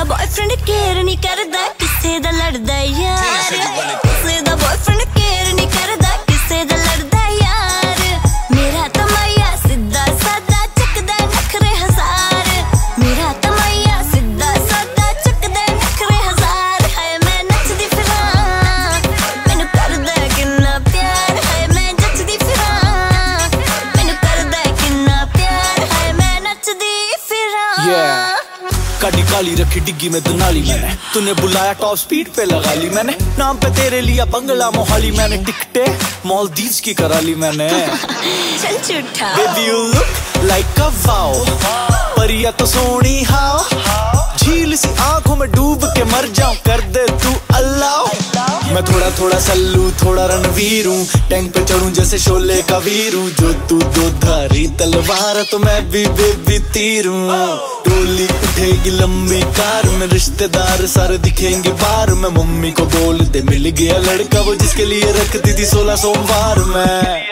Boyfriend care नहीं करदा, किसे दा लड़दा यार। किसे दा बॉयफ्रेंड केयर नहीं करदा, किसे दा लड़दा यार। मेरा तो मaiya सीधा साधा चकदा नखरे हजार। मेरा तो maiya सीधा साधा चकदा नखरे हजार। हाय मैं नचदी फिरां, मैनू करदा किन्ना प्यार। हाय मैं जचदी फिरां, मैनू करदा किन्ना प्यार। हाय मैं नचदी फिरां। काटी काली रखी डिग्गी में दुनाली मैंने, तूने बुलाया टॉप स्पीड पे लगा ली मैंने। नाम पे तेरे लिया बंगला मोहाली मैंने, टिकटे मालदीव्स की करा ली मैंने। चल झूठा। Baby you look like a wow, परिया तो सोनी हाओ। झील सी आंखों में डूब के मर जाऊं, कर दे तू अल्लाह। मैं थोड़ा थोड़ा सल्लू थोड़ा रणवीर हूँ, टैंक पे चढ़ूं जैसे शोले का वीर हूँ। जो तू दो धारी तलवार तो मैं भी बेबी तीर हूँ। टोली उठेगी लंबी कार में, रिश्तेदार सारे दिखेंगे बाहर में। मम्मी को बोल दे मिल गया लड़का वो जिसके लिए रखती थी 16 सोमवार में।